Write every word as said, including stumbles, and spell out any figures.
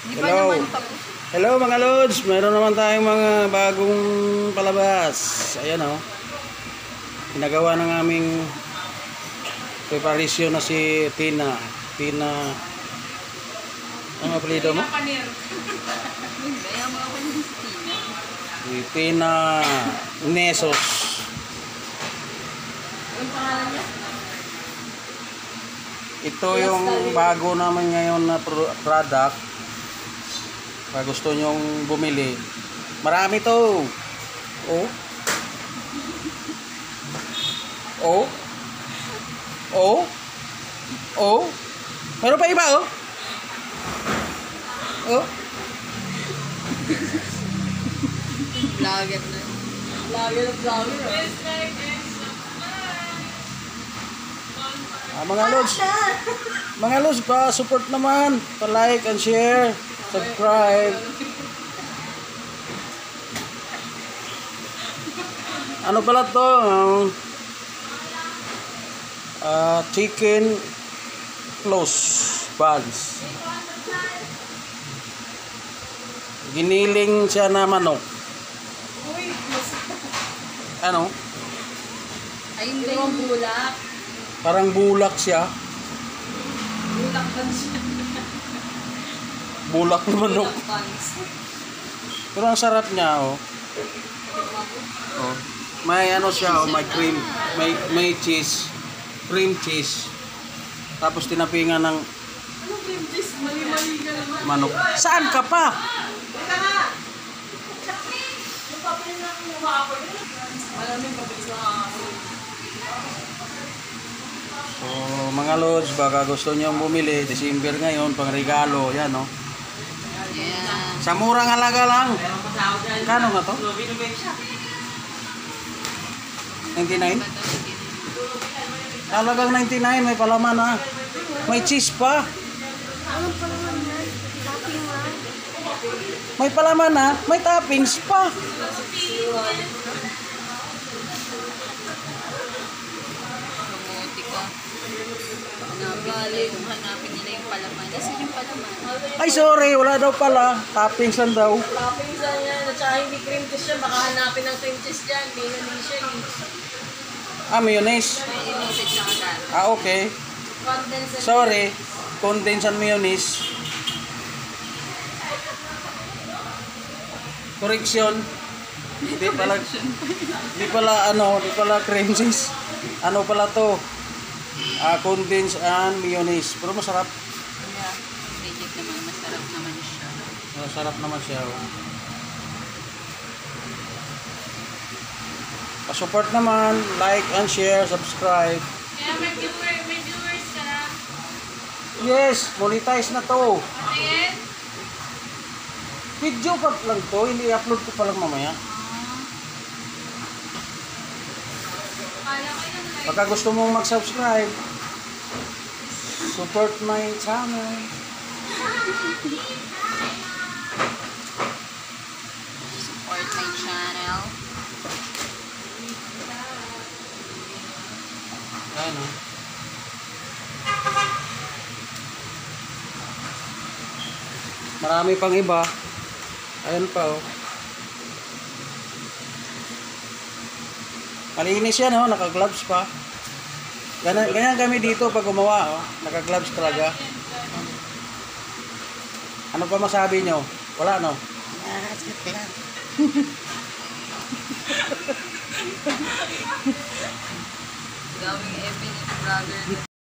Hello. Hello mga lods. Mayroon naman tayong mga bagong palabas. Ayan o. Oh. Ginagawa ng aming preparasyon na si Tina. Tina. Ang apelido mo? Si Tina Nesos. Ito yung bago naman ngayon na product. Pag gusto nyong bumili, marami to. Oh. Oh. Oh. Oh. Meron pa iba oh. Oh. Vlogger na. Vlogger na vlogger. Ah, mga lods, mga lods, pa support naman, pa like and share, subscribe. Ano pala to? Uh, chicken close buns. Giniling siya na manok. Ano? Ayun ba yung bulak? Parang bulak siya. Bulak buns siya. Bulak na manok. Bulak buns. Pero ang sarap niya, oh. Oh. May ano siya, oh, may cream, may may cheese, cream cheese. Tapos tinapingan ng Ano cream cheese? Mali-mali ka naman. manok. Saan ka pa? Teka nga! Yung papel na kinuha ako yun. Alam mo yung papel sa ako. So, mga lods, baka gusto niyo bumili, December ngayon, pang regalo, yan, no? Yeah. Sa murang halaga lang. Kano nga to? ninety-nine? Halagang ninety-nine, may palaman ha. May cheese pa. Anong palaman yan? Topping lang. May palaman ha, may toppings pa. Kamote ka. Nabala yung hanapin nila yung palaman. Nasaan yung palaman? Ay sorry, wala daw pala. Toppings lang daw. Toppings lang yan. At saka hindi cream cheese siya. Baka hanapin ng cream cheese dyan. Mayonnaise siya eh. Ah, mayonnaise. Mayonnaise siya agad. Ah, okay. Condensed. Sorry, condensed and mayonnaise. Correction. Hindi pala, hindi pala ano, hindi pala cream cheese. Ano pala to? Ah, condensed and mayonnaise. Pero masarap. Yeah. Legit naman. Masarap naman siya. Masarap naman siya. Oh. Pa-support naman, like and share, subscribe. Kaya may viewer, may viewers ka na. Yes, monetize na to. Ano yan? Video pa lang to, hindi upload ko pa lang mamaya. Kala ko yung live. Pagka gusto mong mag-subscribe, support my channel. Support my channel. Ayan o. Marami pang iba. Ayan pa o. Malinis yan o, naka-gloves pa. Ganyan, ganyan kami dito pag gumawa o. Naka-gloves talaga. Ano pa masabi nyo? Wala no? Ah, sakit lang. Gawing Evan at vlogger.